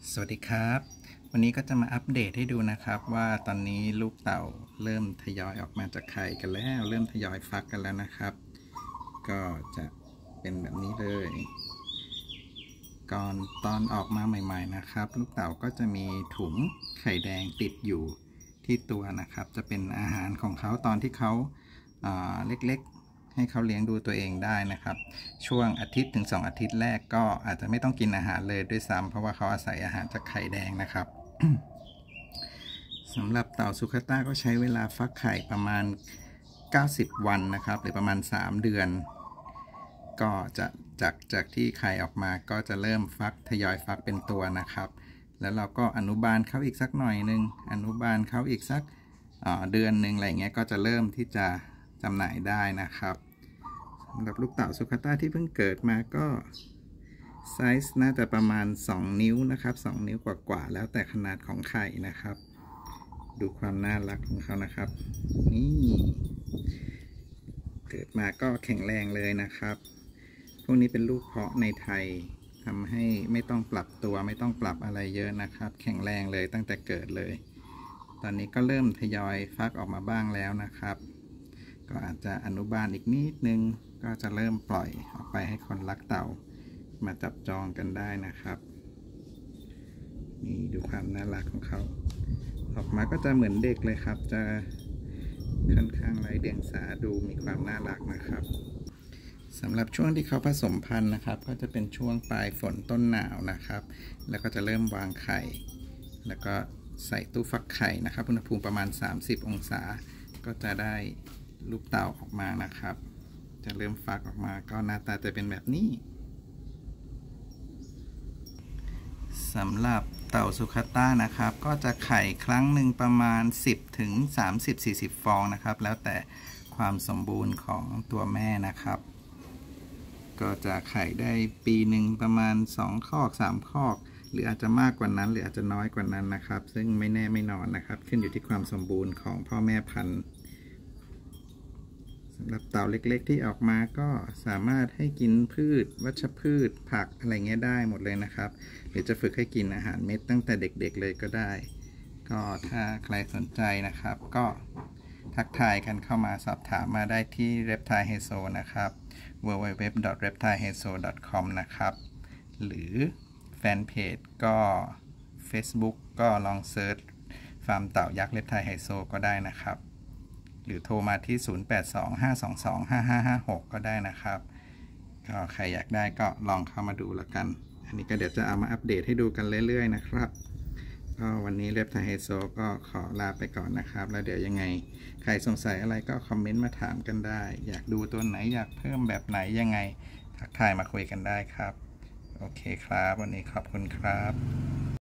สวัสดีครับวันนี้ก็จะมาอัปเดตให้ดูนะครับว่าตอนนี้ลูกเต่าเริ่มทยอยออกมาจากไข่กันแล้วเริ่มทยอยฟักกันแล้วนะครับก็จะเป็นแบบนี้เลยก่อนตอนออกมาใหม่ๆนะครับลูกเต่าก็จะมีถุงไข่แดงติดอยู่ที่ตัวนะครับจะเป็นอาหารของเขาตอนที่เขาเล็กๆให้เขาเลี้ยงดูตัวเองได้นะครับช่วงอาทิตย์ถึง2 อาทิตย์แรกก็อาจจะไม่ต้องกินอาหารเลยด้วยซ้ำเพราะว่าเขาอาศัยอาหารจากไข่แดงนะครับ สำหรับเต่าสุขต้าก็ใช้เวลาฟักไข่ประมาณ90 วันนะครับหรือประมาณ3 เดือนก็จะจากที่ไข่ออกมาก็จะเริ่มฟักทยอยฟักเป็นตัวนะครับแล้วเราก็อนุบาลเขาอีกสักหน่อยนึงอนุบาลเขาอีกสักเดือนหนึ่งอะไรเงี้ยก็จะเริ่มที่จะจำหน่ายได้นะครับสำหรับลูกเต่าสุขต้าที่เพิ่งเกิดมาก็ไซส์น่าจะประมาณ2 นิ้วนะครับ2 นิ้วกว่าแล้วแต่ขนาดของไข่นะครับดูความน่ารักของเขานะครับนี่เกิดมาก็แข็งแรงเลยนะครับพวกนี้เป็นลูกเพาะในไทยทำให้ไม่ต้องปรับตัวไม่ต้องปรับอะไรเยอะนะครับแข็งแรงเลยตั้งแต่เกิดเลยตอนนี้ก็เริ่มทยอยฟักออกมาบ้างแล้วนะครับก็อาจจะอนุบาลอีกนิดนึงก็จะเริ่มปล่อยออกไปให้คนรักเต่ามาจับจองกันได้นะครับนี่ดูความน่ารักของเขาออกมาก็จะเหมือนเด็กเลยครับจะค่อนข้างไร้เดียงสาดูมีความน่ารักนะครับสำหรับช่วงที่เขาผสมพันธุ์นะครับก็จะเป็นช่วงปลายฝนต้นหนาวนะครับแล้วก็จะเริ่มวางไข่แล้วก็ใส่ตู้ฟักไข่นะครับอุณหภูมิประมาณ30 องศาก็จะได้ลูกเต่าออกมานะครับจะเริ่มฟักออกมาก็หน้าตาจะเป็นแบบนี้สำหรับเต่าสุขต้านะครับก็จะไข่ครั้งหนึ่งประมาณ10 ถึง 30-40 ฟองนะครับแล้วแต่ความสมบูรณ์ของตัวแม่นะครับก็จะไข่ได้ปีหนึ่งประมาณ2 คอก3 คอกหรืออาจจะมากกว่านั้นหรืออาจจะน้อยกว่านั้นนะครับซึ่งไม่แน่ไม่นอนนะครับขึ้นอยู่ที่ความสมบูรณ์ของพ่อแม่พันธุ์สำหรับเต่าเล็กๆที่ออกมาก็สามารถให้กินพืชวัชพืชผักอะไรเงี้ยได้หมดเลยนะครับหรือจะฝึกให้กินอาหารเม็ดตั้งแต่เด็กๆเลยก็ได้ก็ถ้าใครสนใจนะครับก็ทักทายกันเข้ามาสอบถามมาได้ที่ Reptile Hezo นะครับ www.reptilehezo.com นะครับหรือแฟนเพจก็ Facebook ก็ลองเซิร์ชฟาร์มเต่ายักษ์ Reptile Hezo ก็ได้นะครับหรือโทรมาที่0825225556ก็ได้นะครับก็ใครอยากได้ก็ลองเข้ามาดูแล้วกันอันนี้ก็เดี๋ยวจะเอามาอัปเดตให้ดูกันเรื่อยๆนะครับก็วันนี้Reptile Hezoก็ขอลาไปก่อนนะครับแล้วเดี๋ยวยังไงใครสงสัยอะไรก็คอมเมนต์มาถามกันได้อยากดูตัวไหนอยากเพิ่มแบบไหนยังไงทักทายมาคุยกันได้ครับโอเคครับวันนี้ขอบคุณครับ